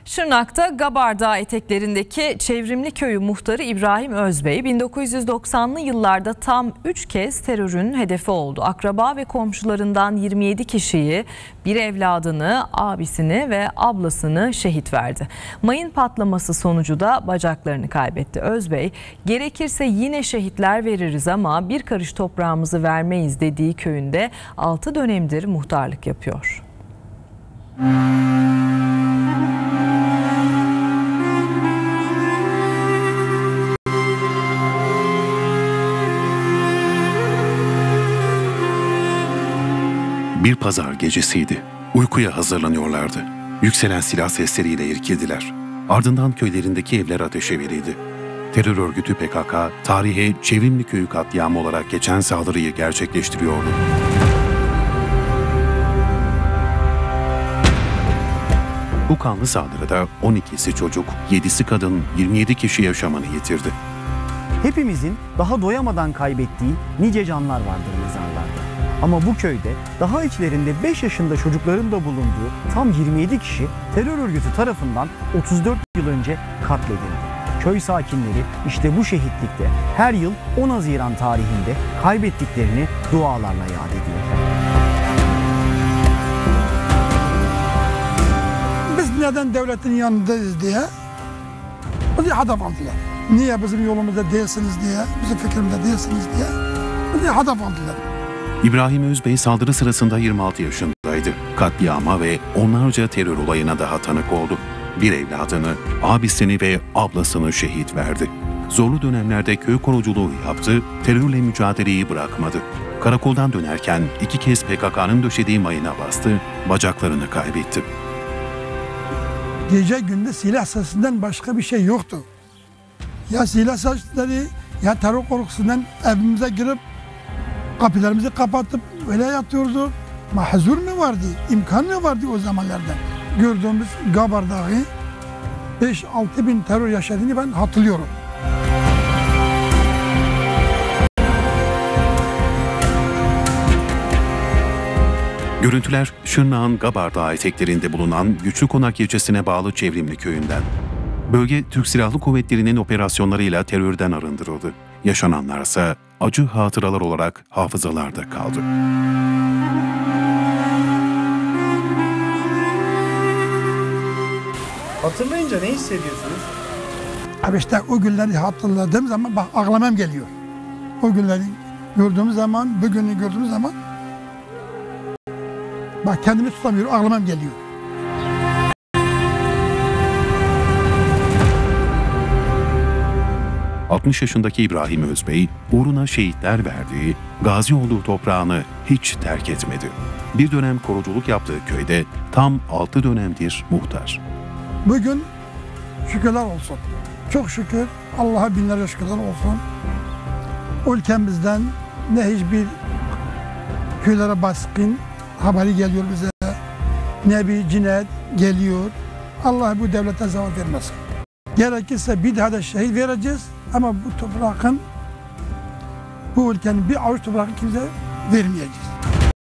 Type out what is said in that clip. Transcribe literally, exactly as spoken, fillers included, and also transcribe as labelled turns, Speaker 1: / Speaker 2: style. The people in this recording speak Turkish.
Speaker 1: Şırnak'ta Gabar Dağı eteklerindeki Çevrimli Köyü muhtarı İbrahim Özbey bin dokuz yüz doksanlı yıllarda tam üç kez terörün hedefi oldu. Akraba ve komşularından yirmi yedi kişiyi, bir evladını, abisini ve ablasını şehit verdi. Mayın patlaması sonucu da bacaklarını kaybetti. Özbey, gerekirse yine şehitler veririz ama bir karış toprağımızı vermeyiz dediği köyünde altı dönemdir muhtarlık yapıyor.
Speaker 2: Bir pazar gecesiydi. Uykuya hazırlanıyorlardı. Yükselen silah sesleriyle irkildiler. Ardından köylerindeki evler ateşe verildi. Terör örgütü P K K, tarihe Çevrimli Köyü katliamı olarak geçen saldırıyı gerçekleştiriyordu. Bu kanlı saldırıda on ikisi çocuk, yedisi kadın, yirmi yedi kişi yaşamını yitirdi.
Speaker 3: Hepimizin daha doyamadan kaybettiği nice canlar vardır mezarlarda. Ama bu köyde daha içlerinde beş yaşında çocukların da bulunduğu tam yirmi yedi kişi terör örgütü tarafından otuz dört yıl önce katledildi. Köy sakinleri işte bu şehitlikte her yıl on Haziran tarihinde kaybettiklerini dualarla yad ediyor.
Speaker 4: Biz neden devletin yanındayız diye bizi hedef aldılar. Niye bizim yolumuzda değilsiniz diye, bizim fikrimizde değilsiniz diye bizi hedef aldılar.
Speaker 2: İbrahim Özbey saldırı sırasında yirmi altı yaşındaydı. Katliama ve onlarca terör olayına daha tanık oldu. Bir evladını, abisini ve ablasını şehit verdi. Zorlu dönemlerde köy koruculuğu yaptı, terörle mücadeleyi bırakmadı. Karakoldan dönerken iki kez P K K'nın döşediği mayına bastı, bacaklarını kaybetti.
Speaker 4: Gece günde silah sesinden başka bir şey yoktu. Ya silah sesleri ya terör korkusundan evimize girip kapılarımızı kapatıp öyle yatıyorduk. Mahzur mu vardı, imkan mı vardı o zamanlarda? Gördüğümüz Gabar Dağı beş altı bin terör yaşadığını ben hatırlıyorum.
Speaker 2: Görüntüler Şırnak'ın Gabar Dağı eteklerinde bulunan Güçlü Konak ilçesine bağlı Çevrimli Köyü'nden. Bölge Türk Silahlı Kuvvetleri'nin operasyonlarıyla terörden arındırıldı. Yaşananlarsa acı hatıralar olarak hafızalarda kaldı.
Speaker 3: Hatırlayınca ne hissediyorsunuz?
Speaker 4: Abi işte o günleri hatırladığım zaman bak ağlamam geliyor. O günleri gördüğümüz zaman, bugünü gördüğümüz zaman bak kendimi tutamıyorum, ağlamam geliyor.
Speaker 2: altmış yaşındaki İbrahim Özbey, uğruna şehitler verdiği, gazi olduğu toprağını hiç terk etmedi. Bir dönem koruculuk yaptığı köyde tam altı dönemdir muhtar.
Speaker 4: Bugün şükürler olsun. Çok şükür, Allah'a binlerce şükürler olsun. Ülkemizden ne hiçbir köylere baskın haberi geliyor bize, ne bir cinayet geliyor. Allah bu devlete zeval vermesin. Gerekirse bir daha da şehit vereceğiz ama bu toprağın, bu ülkenin bir avuç toprağını kimse vermeyeceğiz.